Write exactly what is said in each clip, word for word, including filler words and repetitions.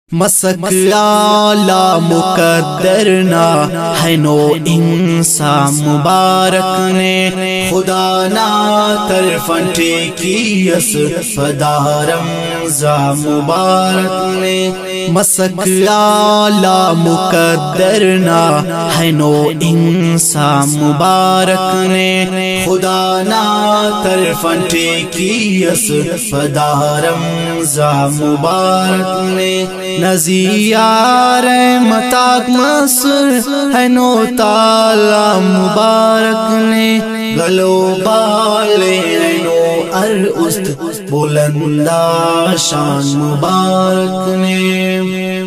مسک اعلی مقدرنا ہے نو انسان مبارک نے خدا نا طرفنٹے کی اس فدارم زا مبارک نے مسک اعلی مقدرنا ہے نو انسان مبارک نے خدا نا طرفنٹے کی اس فدارم زا مبارک نے نزیار متاک مصر ہے نو تعالی مبارک نے گلو بالے نو ارست بلندہ شان مبارک نے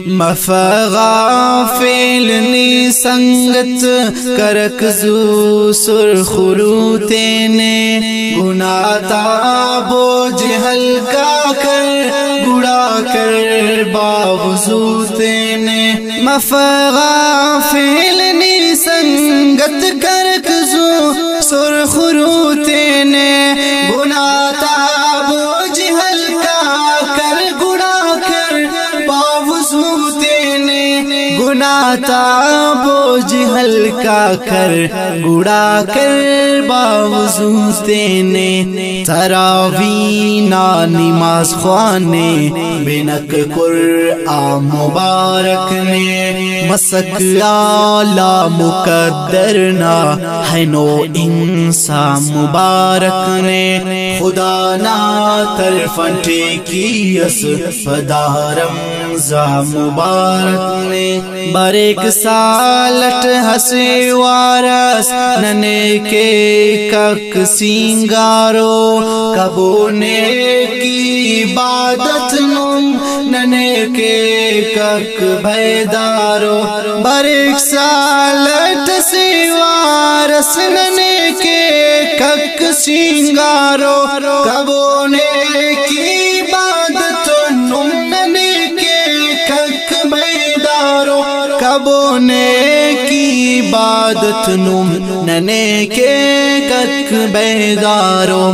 مفغافل نی سنگت کرک زو سر خروتے نے گناہ تابو جہل کا کر گڑا کر باوزوتے نے مفغافل نی سنگت کرک زو سر خروتے نے گناہ تابو جہل کا کر گڑا کر باوزوتے نے گناہ تابو جہل کا کر گڑا کر باوزوتے نے تراوینا نماز خوانے بینک قرآن مبارک نے مسک اعلی مقدرنا ہے نو انسان مبارک نے خدا نا طرفنٹے کی اس فدارم زا مبارک نے بریک سالٹ ہسی وارس ننے کے کک سینگارو کبونے کی عبادت نم ننے کے کک بیدارو بریک سالٹ سی وارس ننے کے کک سینگارو کبونے کی عبادت نم ننے کے کک بیدارو کبونے کی عبادت نم ننے کے کک بیدارو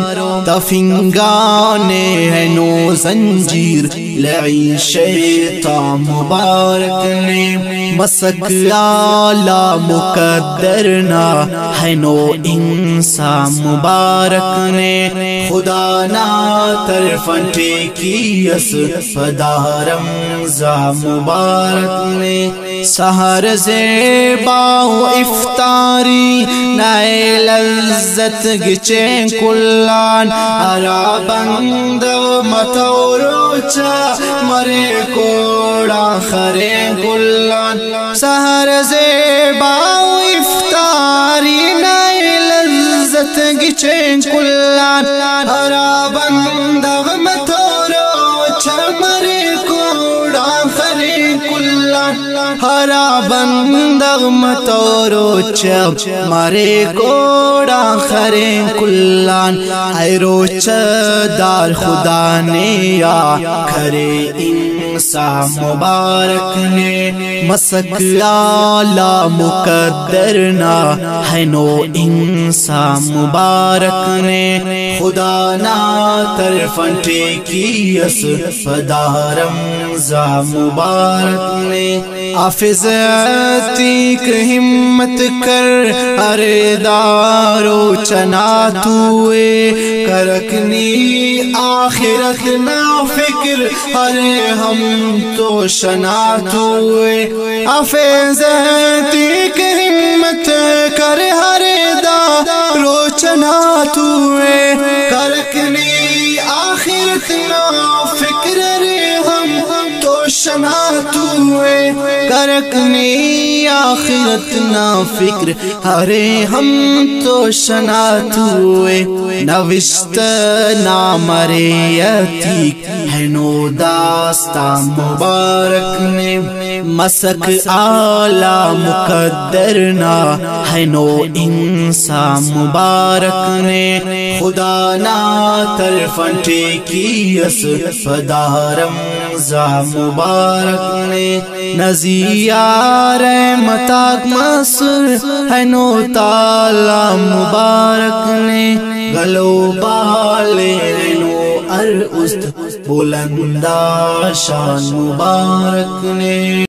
تفنگانے ہے نو زنجیر لعی شیطان مبارک نے مسک اعلی مقدرنا ہے نو انسان مبارک نے خدا نا طرفنٹے کی اس فدارم زا مبارک نے سحر زیبا و افطاری نئے لذت گچیں کلان ارا بند و متوروچا مرے کوڑا خرے کلان سحر زیبا و افطاری نئے لذت گچیں کلان ارا بند و متوروچا مرے کوڑا خرے کلان ہرا بندغ متورو چب مارے کوڑا خرے کلان اے روچ دار خدا نے یا کھرے انسان مبارک نے مسک اعلی مقدرنا ہے نو انسان مبارک نے خدا نا طرفنٹے کی اس فدارم زا مبارک نے حافظ عتیق ہمت کر ارے دارو چنا توے کرکنی آخرت نا فکر ارے ہم تو شنا توے حافظ عتیق ہمت کر ارے دارو چنا توے کرکنی آخرت نا فکر ارے ہم تو شنا توے کرکنی آخرت نا فکر ارے ہم تو شنا توے نوشت نام رے عتیق ہے نو داستان مبارک نے مسک اعلی مقدرنا ہے نو انسان مبارک نے خدا نا طرفنٹے کی اس فدارم زا مبارک نے نزیار متاک مصر ہے نو تعالی مبارک نے گلو بالے نو ارست بلندہ شان مبارک نے